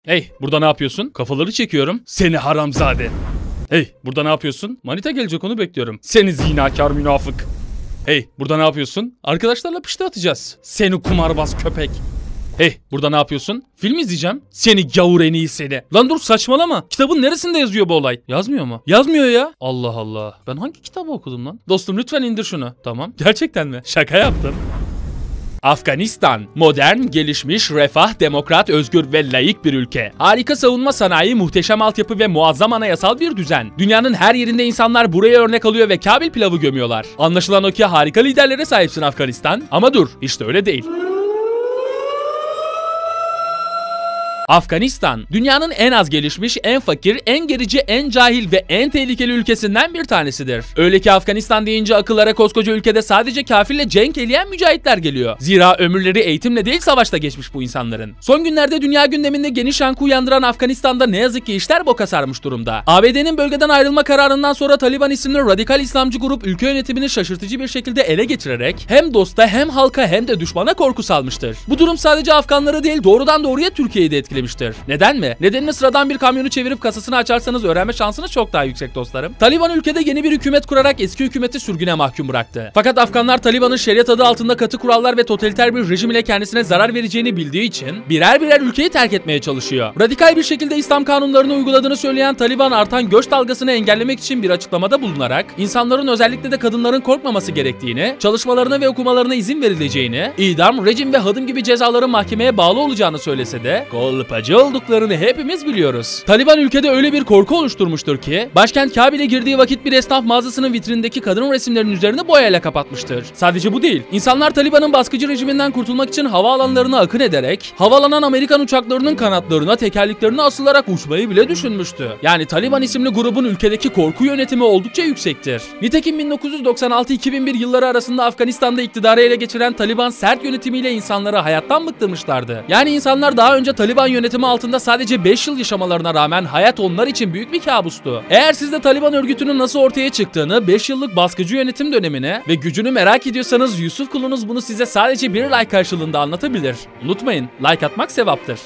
Hey, burada ne yapıyorsun? Kafaları çekiyorum. Seni haramzade. Hey, burada ne yapıyorsun? Manita gelecek, onu bekliyorum. Seni zinakar münafık. Hey, burada ne yapıyorsun? Arkadaşlarla pişti atacağız. Seni kumarbaz köpek. Hey, burada ne yapıyorsun? Film izleyeceğim. Seni gavur en iyi seni. Lan dur, saçmalama. Kitabın neresinde yazıyor bu olay? Yazmıyor mu? Yazmıyor ya. Allah Allah. Ben hangi kitabı okudum lan? Dostum lütfen indir şunu. Tamam. Gerçekten mi? Şaka yaptım. Afganistan, modern, gelişmiş, refah, demokrat, özgür ve laik bir ülke. Harika savunma sanayi, muhteşem altyapı ve muazzam anayasal bir düzen. Dünyanın her yerinde insanlar buraya örnek alıyor ve Kabil pilavı gömüyorlar. Anlaşılan o ki harika liderlere sahipsin Afganistan. Ama dur, işte öyle değil. Afganistan, dünyanın en az gelişmiş, en fakir, en gerici, en cahil ve en tehlikeli ülkesinden bir tanesidir. Öyle ki Afganistan deyince akıllara koskoca ülkede sadece kafirle cenk eleyen mücahitler geliyor. Zira ömürleri eğitimle değil savaşta geçmiş bu insanların. Son günlerde dünya gündeminde geniş yankı uyandıran Afganistan'da ne yazık ki işler boka sarmış durumda. ABD'nin bölgeden ayrılma kararından sonra Taliban isimli radikal İslamcı grup ülke yönetimini şaşırtıcı bir şekilde ele geçirerek hem dosta hem halka hem de düşmana korku salmıştır. Bu durum sadece Afganları değil doğrudan doğruya Türkiye'yi de etkilemiştir. Neden mi? Nedenini sıradan bir kamyonu çevirip kasasını açarsanız öğrenme şansınız çok daha yüksek dostlarım. Taliban ülkede yeni bir hükümet kurarak eski hükümeti sürgüne mahkum bıraktı. Fakat Afganlar Taliban'ın şeriat adı altında katı kurallar ve totaliter bir rejim ile kendisine zarar vereceğini bildiği için birer birer ülkeyi terk etmeye çalışıyor. Radikal bir şekilde İslam kanunlarını uyguladığını söyleyen Taliban artan göç dalgasını engellemek için bir açıklamada bulunarak insanların özellikle de kadınların korkmaması gerektiğini, çalışmalarına ve okumalarına izin verileceğini, idam, rejim ve hadım gibi cezaların mahkemeye bağlı olacağını söylese de kolpacı olduklarını hepimiz biliyoruz. Taliban ülkede öyle bir korku oluşturmuştur ki başkent Kabil'e girdiği vakit bir esnaf mağazasının vitrindeki kadın resimlerinin üzerini boyayla kapatmıştır. Sadece bu değil. İnsanlar Taliban'ın baskıcı rejiminden kurtulmak için havaalanlarına akın ederek havalanan Amerikan uçaklarının kanatlarına, tekerleklerine asılarak uçmayı bile düşünmüştü. Yani Taliban isimli grubun ülkedeki korku yönetimi oldukça yüksektir. Nitekim 1996-2001 yılları arasında Afganistan'da iktidarı ele geçiren Taliban sert yönetimiyle insanları hayattan bıktırmışlardı. Yani insanlar daha önce Taliban yönetimi altında sadece 5 yıl yaşamalarına rağmen hayat onlar için büyük bir kabustu. Eğer siz de Taliban örgütünün nasıl ortaya çıktığını, 5 yıllık baskıcı yönetim dönemini ve gücünü merak ediyorsanız Yusuf kulunuz bunu size sadece bir like karşılığında anlatabilir. Unutmayın, like atmak sevaptır.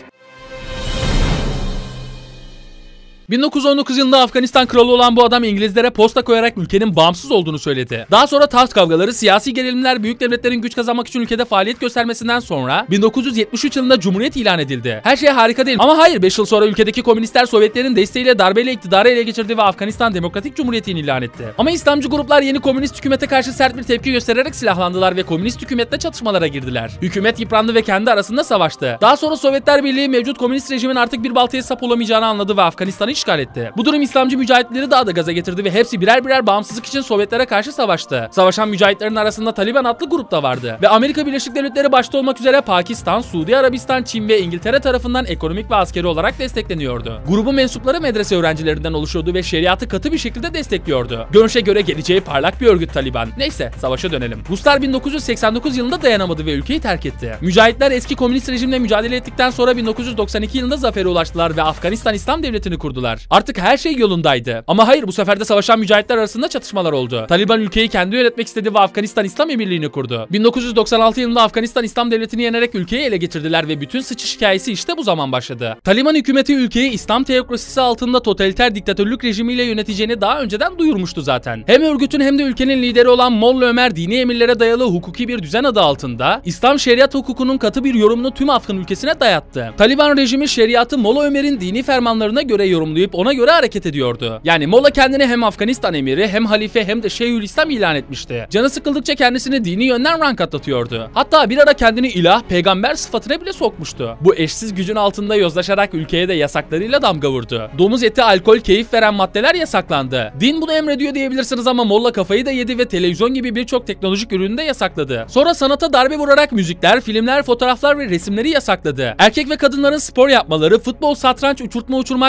1919 yılında Afganistan kralı olan bu adam İngilizlere posta koyarak ülkenin bağımsız olduğunu söyledi. Daha sonra taht kavgaları, siyasi gerilimler büyük devletlerin güç kazanmak için ülkede faaliyet göstermesinden sonra 1973 yılında Cumhuriyet ilan edildi. Her şey harika değil ama hayır, 5 yıl sonra ülkedeki komünistler Sovyetlerin desteğiyle darbeyle iktidarı ele geçirdi ve Afganistan Demokratik Cumhuriyeti'ni ilan etti. Ama İslamcı gruplar yeni komünist hükümete karşı sert bir tepki göstererek silahlandılar ve komünist hükümetle çatışmalara girdiler. Hükümet yıprandı ve kendi arasında savaştı. Daha sonra Sovyetler Birliği mevcut komünist rejimin artık bir baltaya sap olamayacağını anladı ve Afganistan'ı işgal etti. Bu durum İslamcı mücahitleri daha da gaza getirdi ve hepsi birer birer bağımsızlık için Sovyetlere karşı savaştı. Savaşan mücahitlerin arasında Taliban adlı grup da vardı ve Amerika Birleşik Devletleri başta olmak üzere Pakistan, Suudi Arabistan, Çin ve İngiltere tarafından ekonomik ve askeri olarak destekleniyordu. Grubun mensupları medrese öğrencilerinden oluşuyordu ve şeriatı katı bir şekilde destekliyordu. Görünüşe göre geleceği parlak bir örgüt Taliban. Neyse, savaşa dönelim. Ruslar 1989 yılında dayanamadı ve ülkeyi terk etti. Mücahitler eski komünist rejimle mücadele ettikten sonra 1992 yılında zafere ulaştılar ve Afganistan İslam Devleti'ni kurdular. Artık her şey yolundaydı. Ama hayır, bu sefer de savaşan mücahitler arasında çatışmalar oldu. Taliban ülkeyi kendi yönetmek istedi ve Afganistan İslam Emirliği'ni kurdu. 1996 yılında Afganistan İslam Devleti'ni yenerek ülkeyi ele geçirdiler ve bütün sıçış hikayesi işte bu zaman başladı. Taliban hükümeti ülkeyi İslam teokrasisi altında totaliter diktatörlük rejimiyle yöneteceğini daha önceden duyurmuştu zaten. Hem örgütün hem de ülkenin lideri olan Molla Ömer dini emirlere dayalı hukuki bir düzen adı altında İslam şeriat hukukunun katı bir yorumunu tüm Afgan ülkesine dayattı. Taliban rejimi şeriatı Molla Ömer'in dini fermanlarına göre yorumlayıp ona göre hareket ediyordu. Yani Molla kendini hem Afganistan emiri hem halife hem de Şeyhülislam ilan etmişti. Canı sıkıldıkça kendisini dini yönden rank atlatıyordu. Hatta bir ara kendini ilah, peygamber sıfatına bile sokmuştu. Bu eşsiz gücün altında yozlaşarak ülkeye de yasaklarıyla damga vurdu. Domuz eti, alkol, keyif veren maddeler yasaklandı. Din bunu emrediyor diyebilirsiniz ama Molla kafayı da yedi ve televizyon gibi birçok teknolojik ürünü de yasakladı. Sonra sanata darbe vurarak müzikler, filmler, fotoğraflar ve resimleri yasakladı. Erkek ve kadınların spor yapmaları, futbol, satranç, uçurtma uçurmak, evcil hayvan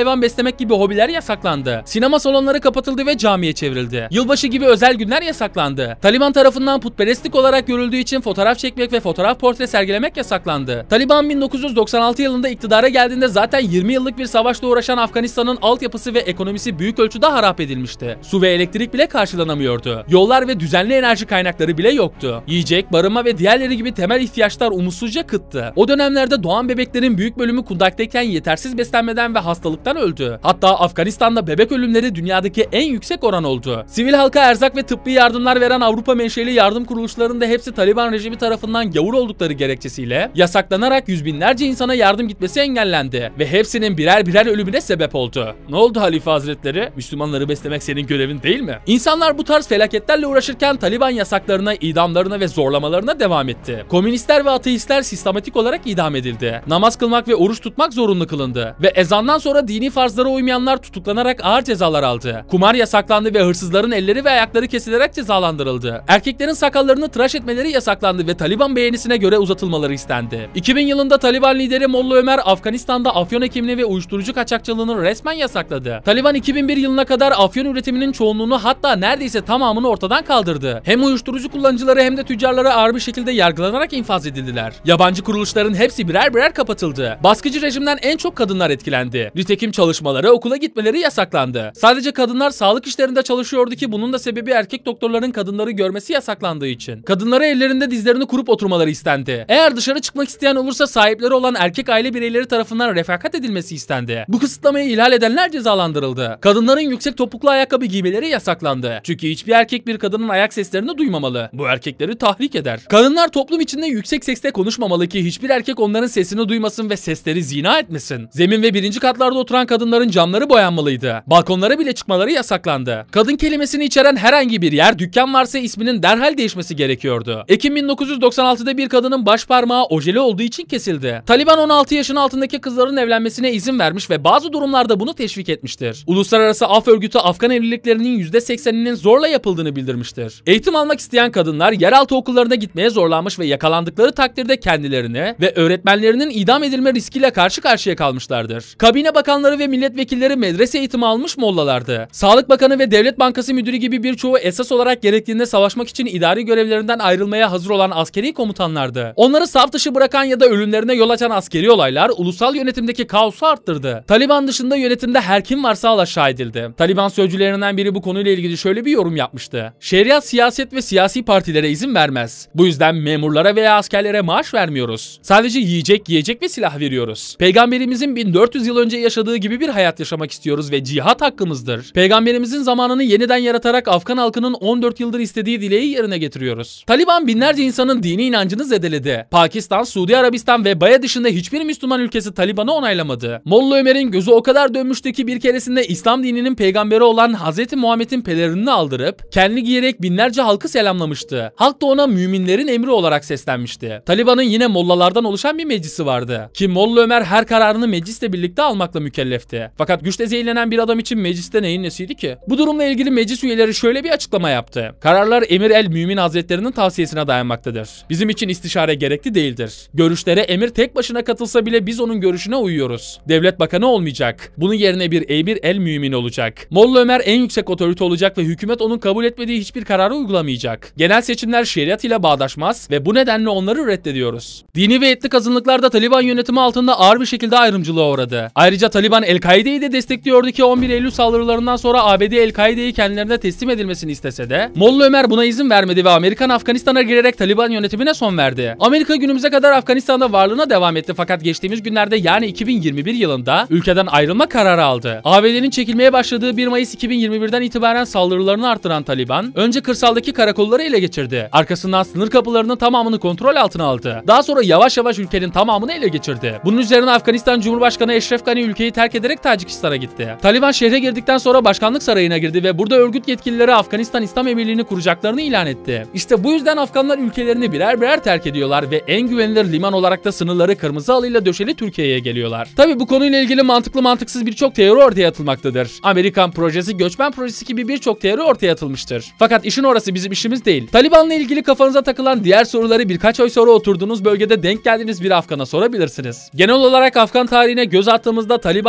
hayvan beslemek gibi hobiler yasaklandı. Sinema salonları kapatıldı ve camiye çevrildi. Yılbaşı gibi özel günler yasaklandı. Taliban tarafından putperestlik olarak görüldüğü için fotoğraf çekmek ve fotoğraf portre sergilemek yasaklandı. Taliban 1996 yılında iktidara geldiğinde zaten 20 yıllık bir savaşla uğraşan Afganistan'ın altyapısı ve ekonomisi büyük ölçüde harap edilmişti. Su ve elektrik bile karşılanamıyordu. Yollar ve düzenli enerji kaynakları bile yoktu. Yiyecek, barınma ve diğerleri gibi temel ihtiyaçlar umutsuzca kıttı. O dönemlerde doğan bebeklerin büyük bölümü kundaktayken yetersiz beslenmeden ve hastalıktan öldü. Hatta Afganistan'da bebek ölümleri dünyadaki en yüksek oran oldu. Sivil halka erzak ve tıbbi yardımlar veren Avrupa menşeli yardım kuruluşlarının da hepsi Taliban rejimi tarafından gavur oldukları gerekçesiyle yasaklanarak yüz binlerce insana yardım gitmesi engellendi ve hepsinin birer birer ölümüne sebep oldu. Ne oldu Halife Hazretleri? Müslümanları beslemek senin görevin değil mi? İnsanlar bu tarz felaketlerle uğraşırken Taliban yasaklarına, idamlarına ve zorlamalarına devam etti. Komünistler ve ateistler sistematik olarak idam edildi. Namaz kılmak ve oruç tutmak zorunlu kılındı ve ezandan sonra dini farzlara uymayanlar tutuklanarak ağır cezalar aldı. Kumar yasaklandı ve hırsızların elleri ve ayakları kesilerek cezalandırıldı. Erkeklerin sakallarını tıraş etmeleri yasaklandı ve Taliban beğenisine göre uzatılmaları istendi. 2000 yılında Taliban lideri Molla Ömer Afganistan'da afyon ekimini ve uyuşturucu kaçakçılığını resmen yasakladı. Taliban 2001 yılına kadar afyon üretiminin çoğunluğunu, hatta neredeyse tamamını ortadan kaldırdı. Hem uyuşturucu kullanıcıları hem de tüccarları ağır bir şekilde yargılanarak infaz edildiler. Yabancı kuruluşların hepsi birer birer kapatıldı. Baskıcı rejimden en çok kadınlar etkilendi. Nitekim çalışmaları, okula gitmeleri yasaklandı. Sadece kadınlar sağlık işlerinde çalışıyordu ki bunun da sebebi erkek doktorların kadınları görmesi yasaklandığı için. Kadınlara ellerinde dizlerini kurup oturmaları istendi. Eğer dışarı çıkmak isteyen olursa sahipleri olan erkek aile bireyleri tarafından refakat edilmesi istendi. Bu kısıtlamayı ihlal edenler cezalandırıldı. Kadınların yüksek topuklu ayakkabı giymeleri yasaklandı. Çünkü hiçbir erkek bir kadının ayak seslerini duymamalı. Bu erkekleri tahrik eder. Kadınlar toplum içinde yüksek sesle konuşmamalı ki hiçbir erkek onların sesini duymasın ve sesleri zina etmesin. Zemin ve birinci katlarda oturan kadınların camları boyanmalıydı. Balkonlara bile çıkmaları yasaklandı. Kadın kelimesini içeren herhangi bir yer, dükkan varsa isminin derhal değişmesi gerekiyordu. Ekim 1996'da bir kadının baş parmağı ojeli olduğu için kesildi. Taliban 16 yaşın altındaki kızların evlenmesine izin vermiş ve bazı durumlarda bunu teşvik etmiştir. Uluslararası Af Örgütü Afgan evliliklerinin %80'inin zorla yapıldığını bildirmiştir. Eğitim almak isteyen kadınlar yeraltı okullarına gitmeye zorlanmış ve yakalandıkları takdirde kendilerini ve öğretmenlerinin idam edilme riskiyle karşı karşıya kalmışlardır. Kabine bakanları ve milletvekilleri medrese eğitimi almış mollalardı. Sağlık Bakanı ve Devlet Bankası Müdürü gibi birçoğu esas olarak gerektiğinde savaşmak için idari görevlerinden ayrılmaya hazır olan askeri komutanlardı. Onları saf dışı bırakan ya da ölümlerine yol açan askeri olaylar ulusal yönetimdeki kaosu arttırdı. Taliban dışında yönetimde her kim varsa alaşağı edildi. Taliban sözcülerinden biri bu konuyla ilgili şöyle bir yorum yapmıştı. Şeriat siyaset ve siyasi partilere izin vermez. Bu yüzden memurlara veya askerlere maaş vermiyoruz. Sadece yiyecek, giyecek ve silah veriyoruz. Peygamberimizin 1400 yıl önce yaşadığı gibi bir hayat yaşamak istiyoruz ve cihat hakkımızdır. Peygamberimizin zamanını yeniden yaratarak Afgan halkının 14 yıldır istediği dileği yerine getiriyoruz. Taliban binlerce insanın dini inancını zedeledi. Pakistan, Suudi Arabistan ve Baya dışında hiçbir Müslüman ülkesi Taliban'ı onaylamadı. Molla Ömer'in gözü o kadar dönmüştü ki bir keresinde İslam dininin peygamberi olan Hz. Muhammed'in pelerinini aldırıp kendi giyerek binlerce halkı selamlamıştı. Halk da ona müminlerin emri olarak seslenmişti. Taliban'ın yine mollalardan oluşan bir meclisi vardı. Ki Molla Ömer her kararını meclisle birlikte almakla mükellefti. Fakat güçle zehirlenen bir adam için mecliste neyin nesiydi ki? Bu durumla ilgili meclis üyeleri şöyle bir açıklama yaptı. Kararlar Emir el Mümin Hazretlerinin tavsiyesine dayanmaktadır. Bizim için istişare gerekli değildir. Görüşlere emir tek başına katılsa bile biz onun görüşüne uyuyoruz. Devlet bakanı olmayacak. Bunun yerine bir Emir el Mümin olacak. Molla Ömer en yüksek otorite olacak ve hükümet onun kabul etmediği hiçbir kararı uygulamayacak. Genel seçimler şeriat ile bağdaşmaz ve bu nedenle onları reddediyoruz. Dini ve etnik azınlıklar da Taliban yönetimi altında ağır bir şekilde ayrımcılığa uğradı. Ayrıca Taliban El-Kaide'yi de destekliyordu ki 11 Eylül saldırılarından sonra ABD El-Kaide'yi kendilerine teslim edilmesini istese de Molla Ömer buna izin vermedi ve Amerikan Afganistan'a girerek Taliban yönetimine son verdi. Amerika günümüze kadar Afganistan'da varlığına devam etti fakat geçtiğimiz günlerde yani 2021 yılında ülkeden ayrılma kararı aldı. ABD'nin çekilmeye başladığı 1 Mayıs 2021'den itibaren saldırılarını arttıran Taliban önce kırsaldaki karakolları ele geçirdi. Arkasından sınır kapılarının tamamını kontrol altına aldı. Daha sonra yavaş yavaş ülkenin tamamını ele geçirdi. Bunun üzerine Afganistan Cumhurbaşkanı Eşref Gani ülkeyi terk ederek Tacikistan'a gitti. Taliban şehre girdikten sonra başkanlık sarayına girdi ve burada örgüt yetkilileri Afganistan İslam Emirliğini kuracaklarını ilan etti. İşte bu yüzden Afganlar ülkelerini birer birer terk ediyorlar ve en güvenilir liman olarak da sınırları kırmızı halıyla döşeli Türkiye'ye geliyorlar. Tabi bu konuyla ilgili mantıklı mantıksız birçok teori ortaya atılmaktadır. Amerikan projesi, göçmen projesi gibi birçok teori ortaya atılmıştır. Fakat işin orası bizim işimiz değil. Taliban'la ilgili kafanıza takılan diğer soruları birkaç ay sonra oturduğunuz bölgede denk geldiğiniz bir Afgan'a sorabilirsiniz. Genel olarak Afgan tarihine göz attığımızda Taliban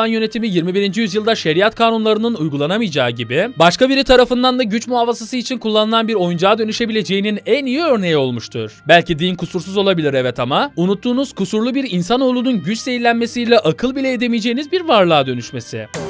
yönetimi 21. yüzyılda şeriat kanunlarının uygulanamayacağı gibi, başka biri tarafından da güç muhafazası için kullanılan bir oyuncağa dönüşebileceğinin en iyi örneği olmuştur. Belki din kusursuz olabilir, evet, ama unuttuğunuz kusurlu bir insanoğlunun güç zehirlenmesiyle akıl bile edemeyeceğiniz bir varlığa dönüşmesi.